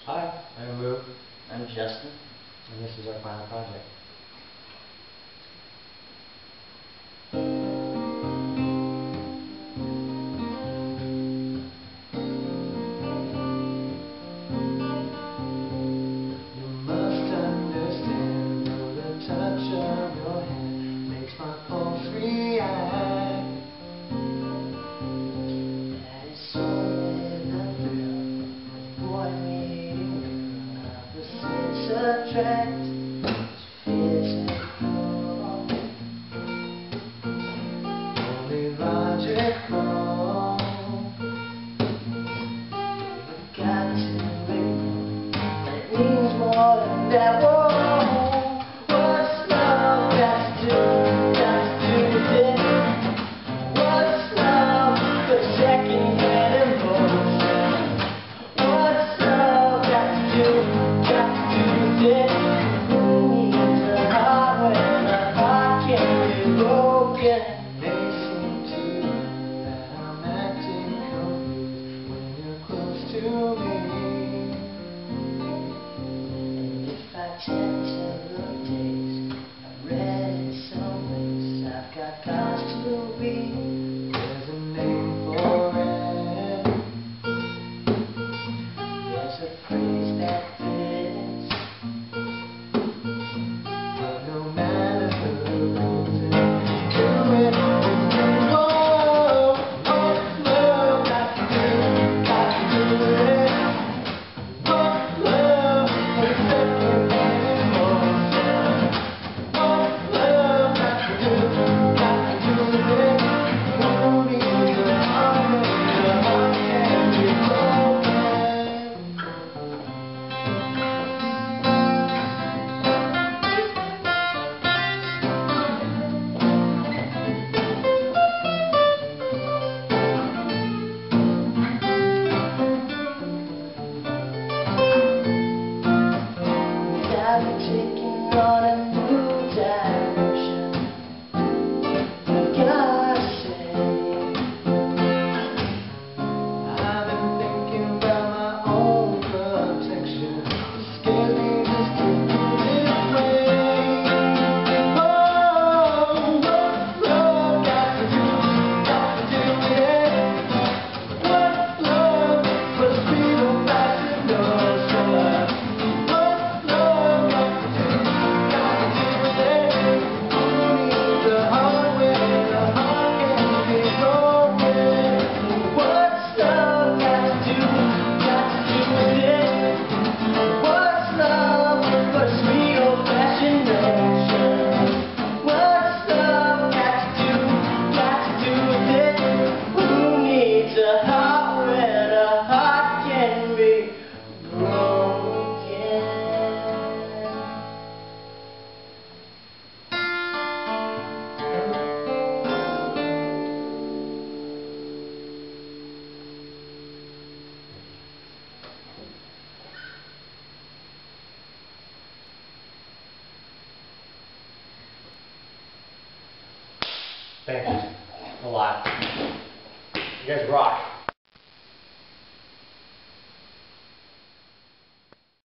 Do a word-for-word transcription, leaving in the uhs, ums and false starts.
Hi, I'm Lou, I'm Justin. and this is our final project. You must understand, though the touch of your hand makes my pulse react. That is only the thrill of boy meeting girl. Opposites attract, physical, Only logical. you've got to be, but it means more than that. Whoa, what's love got to do, got to do with it? What's love but second-hand emotion? What's love got to do, got to do with it? Who needs a heart when a heart can be broken? May seem to you that I'm acting confused when you're close to me. And if I tend to look days, I've read in some ways, I've got cause to be. There's a name for it. There's a phrase that fits. But no matter the reason, do it. Whoa, what's love got to do, got to do with it? What's love but a second-hand emotion? What's love got to do, got to do with it? Who needs a heart when the heart can be broken? I've been taking on a new direction. I've gotta say, I've been thinking about my own protection. It scares me just to feel this way. Oh, what's love got to do, got to do with it? What's love but a sweet old-fashioned notion? What's love got to do, got to do with it? Who needs a heart when a heart can be broken? what's love got to do, got to do with it? What's love but a sweet old-fashioned notion? What's love got to do, got to do with it? Who needs a heart when a heart can be broken? Thank you. A lot. You guys rock.